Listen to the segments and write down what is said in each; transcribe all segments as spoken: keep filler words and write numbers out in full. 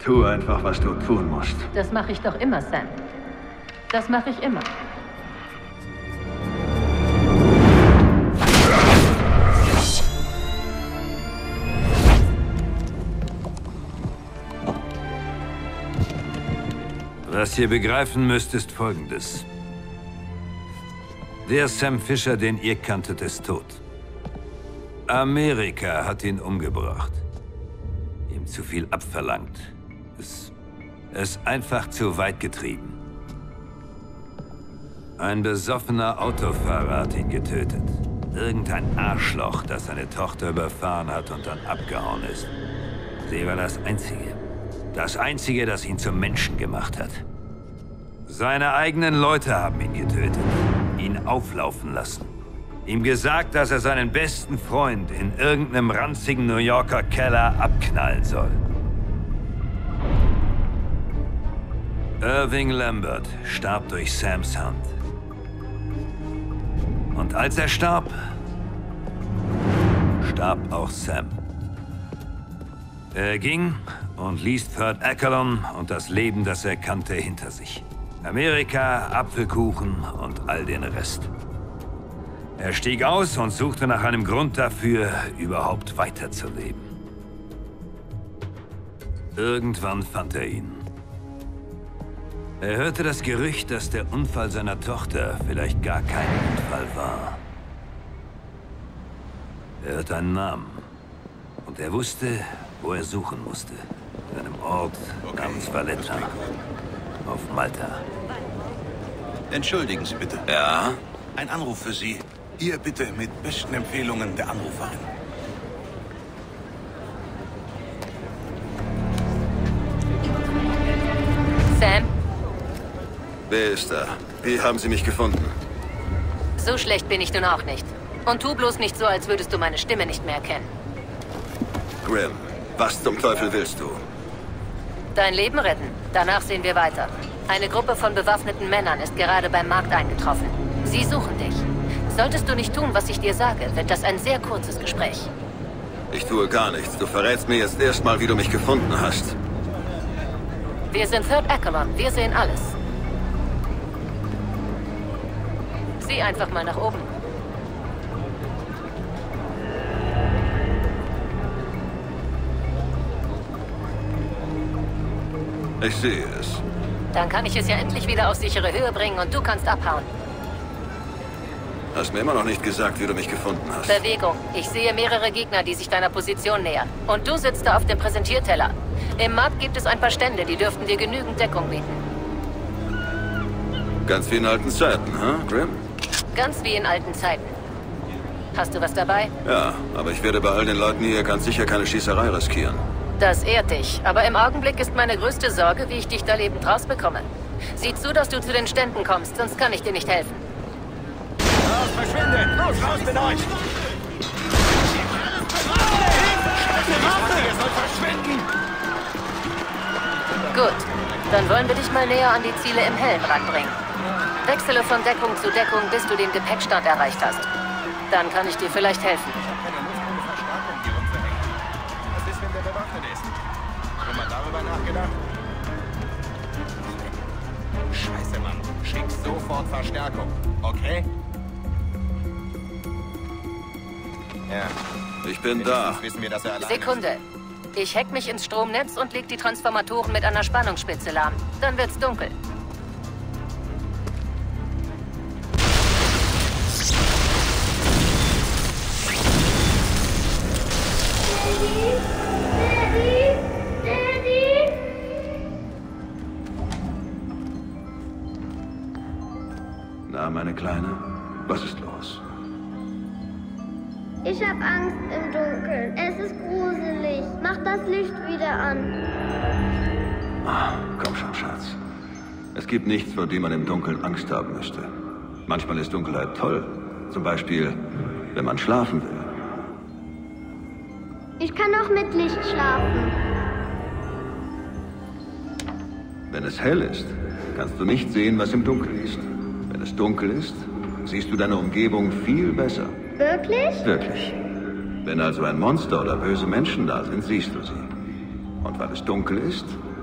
Tu einfach, was du tun musst. Das mache ich doch immer, Sam. Das mache ich immer. Was ihr begreifen müsst, ist Folgendes. Der Sam Fisher, den ihr kanntet, ist tot. Amerika hat ihn umgebracht. Ihm zu viel abverlangt. Es, es einfach zu weit getrieben. Ein besoffener Autofahrer hat ihn getötet. Irgendein Arschloch, das seine Tochter überfahren hat und dann abgehauen ist. Sie war das Einzige. Das Einzige, das ihn zum Menschen gemacht hat. Seine eigenen Leute haben ihn getötet. Ihn auflaufen lassen. Ihm gesagt, dass er seinen besten Freund in irgendeinem ranzigen New Yorker Keller abknallen soll. Irving Lambert starb durch Sams Hand. Und als er starb, starb auch Sam. Er ging und ließ Third Echelon und das Leben, das er kannte, hinter sich. Amerika, Apfelkuchen und all den Rest. Er stieg aus und suchte nach einem Grund dafür, überhaupt weiterzuleben. Irgendwann fand er ihn. Er hörte das Gerücht, dass der Unfall seiner Tochter vielleicht gar kein Unfall war. Er hörte einen Namen. Und er wusste, wo er suchen musste. In einem Ort okay. namens Valletta. Auf Malta. Entschuldigen Sie bitte. Ja? Ein Anruf für Sie. Hier bitte mit besten Empfehlungen der Anruferin. Sam? Wer ist da? Wie haben Sie mich gefunden? So schlecht bin ich nun auch nicht. Und tu bloß nicht so, als würdest du meine Stimme nicht mehr erkennen. Grim, was zum Teufel willst du? Dein Leben retten. Danach sehen wir weiter. Eine Gruppe von bewaffneten Männern ist gerade beim Markt eingetroffen. Sie suchen dich. Solltest du nicht tun, was ich dir sage, wird das ein sehr kurzes Gespräch. Ich tue gar nichts. Du verrätst mir jetzt erstmal, wie du mich gefunden hast. Wir sind Third Echelon. Wir sehen alles. Sieh einfach mal nach oben. Ich sehe es. Dann kann ich es ja endlich wieder auf sichere Höhe bringen und du kannst abhauen. Hast mir immer noch nicht gesagt, wie du mich gefunden hast. Bewegung. Ich sehe mehrere Gegner, die sich deiner Position nähern. Und du sitzt da auf dem Präsentierteller. Im Markt gibt es ein paar Stände, die dürften dir genügend Deckung bieten. Ganz wie in alten Zeiten, huh, Grim? Ganz wie in alten Zeiten. Hast du was dabei? Ja, aber ich werde bei all den Leuten hier ganz sicher keine Schießerei riskieren. Das ehrt dich. Aber im Augenblick ist meine größte Sorge, wie ich dich da lebend rausbekomme. Sieh zu, dass du zu den Ständen kommst, sonst kann ich dir nicht helfen. Los, verschwindet! Los, raus mit euch! Ihr sollt verschwinden! Gut, dann wollen wir dich mal näher an die Ziele im Hellen ranbringen. Wechsele von Deckung zu Deckung, bis du den Gepäckstand erreicht hast. Dann kann ich dir vielleicht helfen. Ich habe keine Lust, ohne Verstärkung hier rumzuhängen. Was ist, wenn der bewaffnet ist? Schon mal darüber nachgedacht? Scheiße, Mann. Schick sofort Verstärkung, okay? Ja. Ich bin da. Wissen wir, dass er alleine Sekunde. Ich hack mich ins Stromnetz und leg die Transformatoren mit einer Spannungsspitze lahm. Dann wird's dunkel. Na, meine Kleine, was ist los? Ich hab Angst im Dunkeln. Es ist gruselig. Mach das Licht wieder an. Ah, komm schon, Schatz. Es gibt nichts, vor dem man im Dunkeln Angst haben müsste. Manchmal ist Dunkelheit toll. Zum Beispiel, wenn man schlafen will. Ich kann auch mit Licht schlafen. Wenn es hell ist, kannst du nicht sehen, was im Dunkeln ist. Wenn es dunkel ist, siehst du deine Umgebung viel besser. Wirklich? Wirklich. Wenn also ein Monster oder böse Menschen da sind, siehst du sie. Und weil es dunkel ist,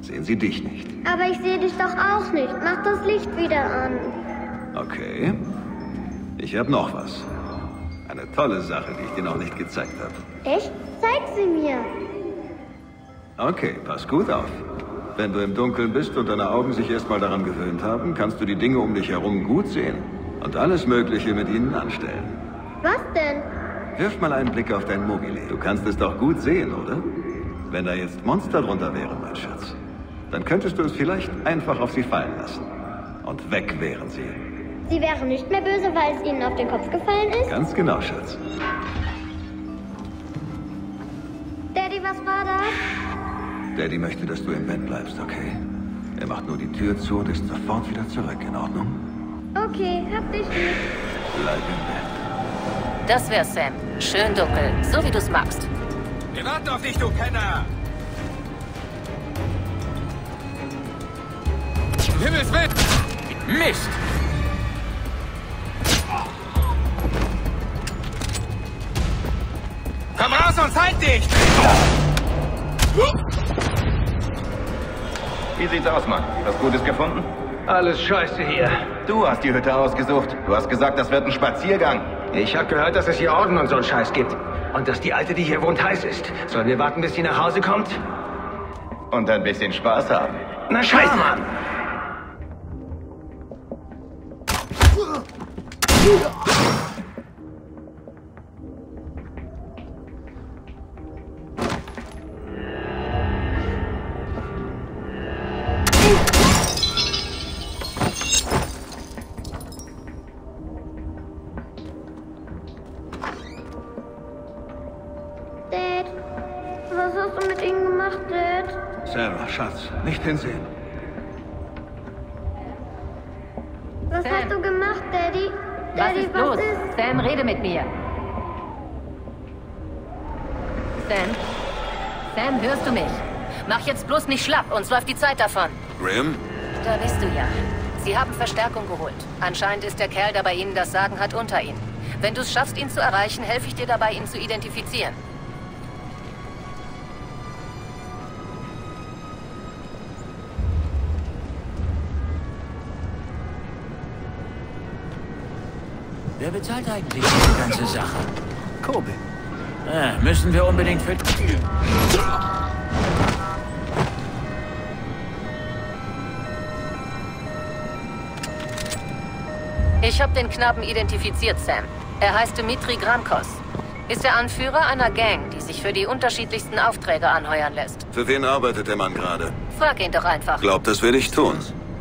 sehen sie dich nicht. Aber ich sehe dich doch auch nicht. Mach das Licht wieder an. Okay. Ich habe noch was. Eine tolle Sache, die ich dir noch nicht gezeigt habe. Echt? Zeig sie mir. Okay, pass gut auf. Wenn du im Dunkeln bist und deine Augen sich erstmal daran gewöhnt haben, kannst du die Dinge um dich herum gut sehen und alles Mögliche mit ihnen anstellen. Was denn? Wirf mal einen Blick auf dein Mobile. Du kannst es doch gut sehen, oder? Wenn da jetzt Monster drunter wären, mein Schatz, dann könntest du es vielleicht einfach auf sie fallen lassen. Und weg wären sie. Sie wären nicht mehr böse, weil es ihnen auf den Kopf gefallen ist? Ganz genau, Schatz. Daddy, was war das? Daddy möchte, dass du im Bett bleibst, okay? Er macht nur die Tür zu und ist sofort wieder zurück, in Ordnung? Okay, hab dich lieb. Bleib im Bett. Das wär's, Sam. Schön dunkel, so wie du's magst. Wir warten auf dich, du Penner! Um Himmels Willen! Mist! Komm raus und halt dich! Wie sieht's aus, Mann? Was Gutes gefunden? Alles scheiße hier. Du hast die Hütte ausgesucht. Du hast gesagt, das wird ein Spaziergang. Ich hab gehört, dass es hier Orden und so einen Scheiß gibt. Und dass die Alte, die hier wohnt, heiß ist. Sollen wir warten, bis sie nach Hause kommt? Und ein bisschen Spaß haben. Na scheiße, Mann! Dad, was hast du mit ihnen gemacht, Dad? Sarah, Schatz, nicht hinsehen. Was Sam. hast du gemacht, Daddy? Was Daddy, ist was los? ist? Sam, rede mit mir. Sam? Sam, hörst du mich? Mach jetzt bloß nicht schlapp, uns läuft die Zeit davon. Graham? Da bist du ja. Sie haben Verstärkung geholt. Anscheinend ist der Kerl, der bei Ihnen das Sagen hat, unter Ihnen. Wenn du es schaffst, ihn zu erreichen, helfe ich dir dabei, ihn zu identifizieren. Wer bezahlt eigentlich diese ganze Sache? Kobe. Ah, müssen wir unbedingt für... Ich habe den Knaben identifiziert, Sam. Er heißt Dmitri Gramkos. Ist der Anführer einer Gang, die sich für die unterschiedlichsten Aufträge anheuern lässt. Für wen arbeitet der Mann gerade? Frag ihn doch einfach. Glaubt, das will ich tun.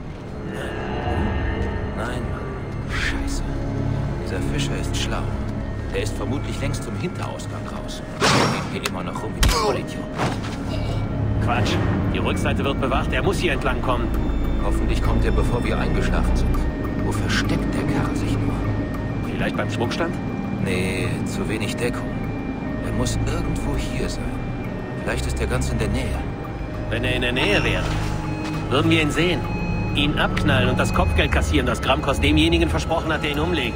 Nein, Mann. Scheiße. Dieser Fischer ist schlau. Der ist vermutlich längst zum Hinterausgang raus. Wir gehen hier immer noch rum wie die Vollidioten. Quatsch. Die Rückseite wird bewacht. Er muss hier entlang kommen. Hoffentlich kommt er, bevor wir eingeschlafen sind. Wo versteckt der Kerl sich nur? Vielleicht beim Schmuckstand? Nee, zu wenig Deckung. Er muss irgendwo hier sein. Vielleicht ist er ganz in der Nähe. Wenn er in der Nähe wäre, würden wir ihn sehen. Ihn abknallen und das Kopfgeld kassieren, das Gramkos demjenigen versprochen hat, der ihn umlegt.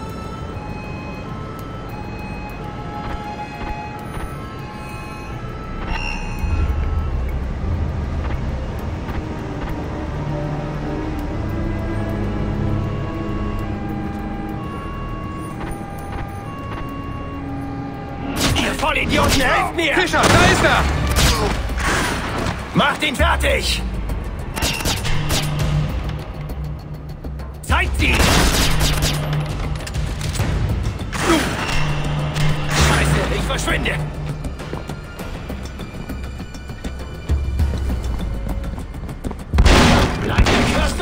Vollidioten, helft mir! Fischer, da ist er! Macht ihn fertig! Zeigt sie! Scheiße, ich verschwinde! Bleib nicht, hörst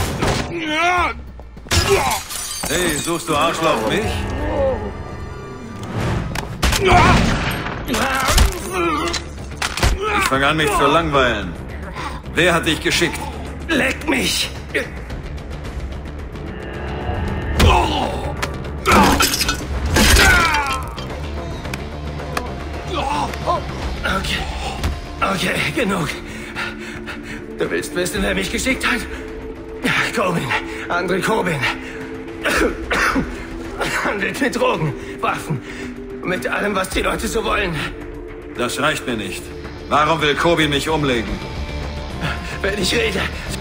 du? Hey, suchst du Arschloch mich? Ich fange an, mich zu langweilen. Wer hat dich geschickt? Leck mich! Okay. Okay, genug. Du willst wissen, wer mich geschickt hat? Corbin. Andrei Corbin. Handelt mit Drogen, Waffen, mit allem, was die Leute so wollen. Das reicht mir nicht. Warum will Corbin mich umlegen? wenn ich rede.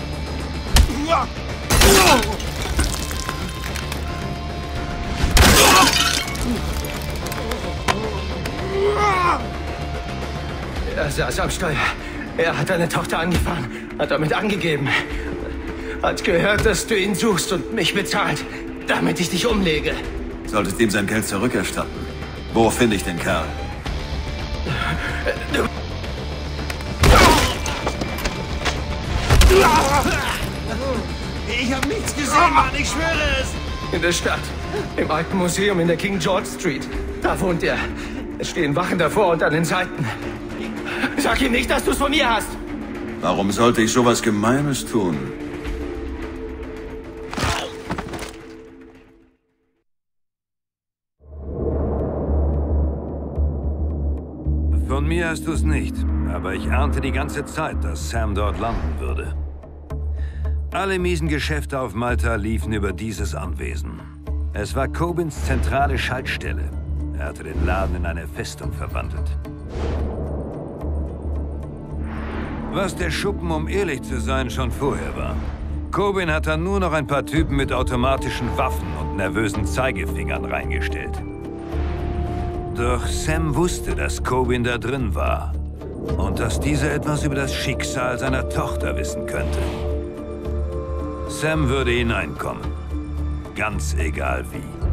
Er saß am Steuer. Er hat deine Tochter angefahren, hat damit angegeben. Hat gehört, dass du ihn suchst und mich bezahlt, damit ich dich umlege. Solltest ihm sein Geld zurückerstatten. Wo finde ich den Kerl? Du Ich habe nichts gesehen, Mann, ich schwöre es! In der Stadt. Im alten Museum in der King George Street. Da wohnt er. Es stehen Wachen davor und an den Seiten. Sag ihm nicht, dass du es von mir hast! Warum sollte ich sowas Gemeines tun? Von mir hast du es nicht, aber ich ahnte die ganze Zeit, dass Sam dort landen würde. Alle miesen Geschäfte auf Malta liefen über dieses Anwesen. Es war Cobins zentrale Schaltstelle. Er hatte den Laden in eine Festung verwandelt. Was der Schuppen, um ehrlich zu sein, schon vorher war. Cobin hat dann nur noch ein paar Typen mit automatischen Waffen und nervösen Zeigefingern reingestellt. Doch Sam wusste, dass Cobin da drin war und dass dieser etwas über das Schicksal seiner Tochter wissen könnte. Sam würde hineinkommen, ganz egal wie.